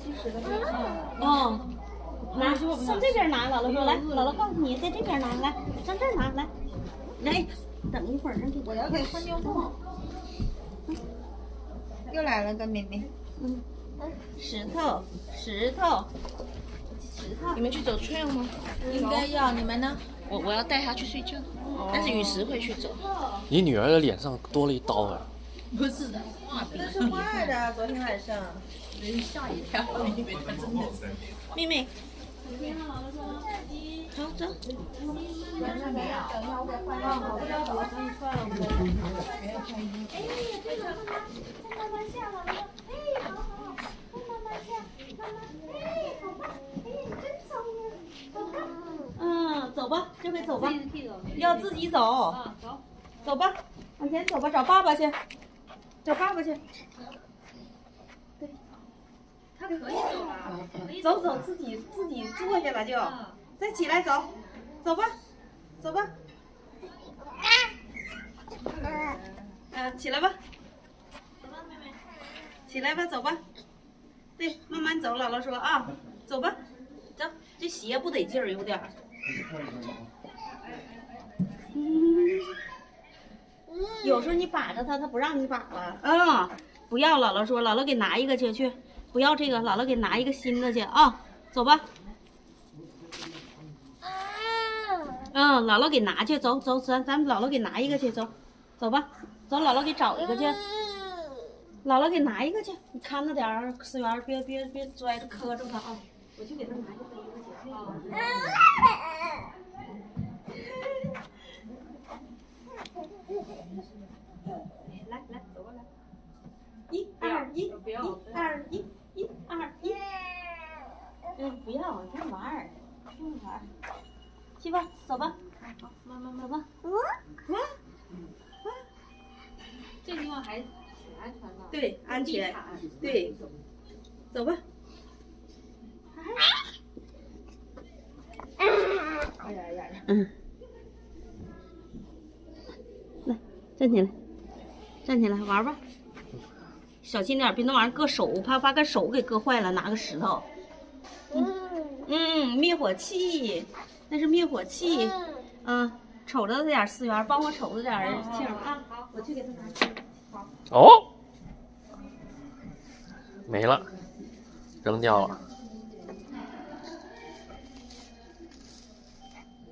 哦，拿上这边拿，姥姥说来，姥姥告诉你，在这边拿，来，上这儿拿，来，来，等一会儿让我要给换尿布。又来了个妹妹。 石头，石头，石头。你们去走 trail 吗？ 应该要，你们呢？ 我要带她去睡觉，但是雨石会去走。 你女儿的脸上多了一刀啊！ 不是的，这是画的，昨天晚上人吓一跳，我以为她真的是。 妹妹，好走。 等一下，我给换上。我要走，等你出来了，我再。哎，这个慢慢下了，哎，好好，慢慢下，慢慢，哎，好棒，哎，你真聪明，好棒。 走吧，这回走吧，要自己走。走，走吧，往前走吧，找爸爸去，找爸爸去。对， 他可以走吧？ 走走，自己坐下了就，再起来走，走吧，走吧。起来吧，起来吧，走吧。对，慢慢走，姥姥说啊，走吧，走，这鞋不得劲儿，有点儿。有时候你把着它，它不让你把了。不要，姥姥说，姥姥给拿一个去，不要这个，姥姥给拿一个新的去啊，走吧。姥姥给拿去，走，咱们姥姥给拿一个去，走吧，走，姥姥给找一个去，姥姥给拿一个去，你看着点儿，思源，别摔着磕着它啊，我去给他拿一个杯子去啊。来，走过来，1、2、1，1、2、1，1、2、1。不要，你看玩儿，去吧，走吧，慢慢走吧。 这地方还挺安全的。 对，安全，对，走吧。哎呀，来，站起来玩吧，小心点，别那玩意儿硌手，怕把个手给硌坏了，拿个石头。灭火器，那是灭火器。瞅着点，思源，帮我瞅着点庆啊。好，我去给他拿。好。 哦，没了，扔掉了。